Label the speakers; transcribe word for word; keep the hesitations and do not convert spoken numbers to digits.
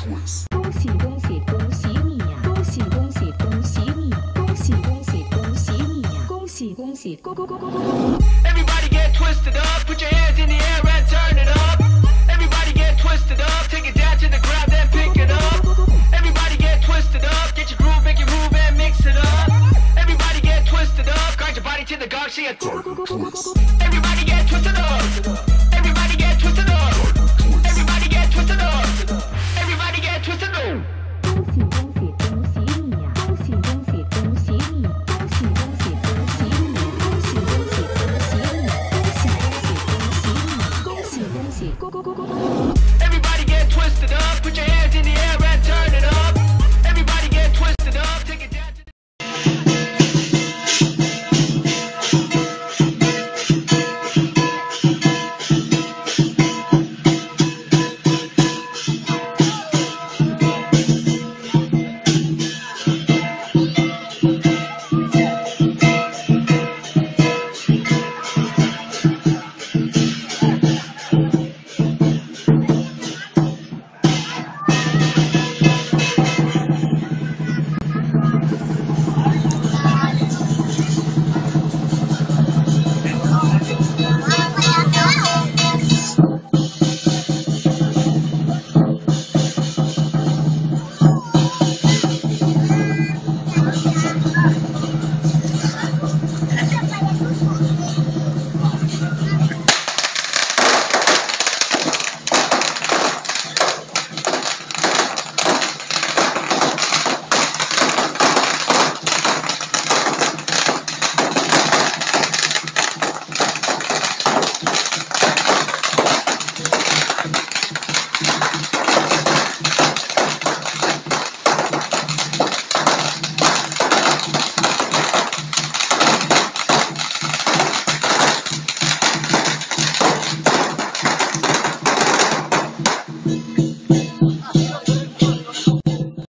Speaker 1: twist.
Speaker 2: 恭喜恭喜恭喜你呀！恭喜恭喜恭喜你！恭喜恭喜恭喜你呀！恭喜恭喜恭恭恭恭恭恭！
Speaker 3: Everybody get twisted up, put your hands in the air and turn it up. Everybody get twisted up, take it down to the ground, then pick it up. Everybody get twisted up, get your groove, make your move and mix it up. Everybody get twisted up, grind your body to the gong, see a
Speaker 1: Tiger twist.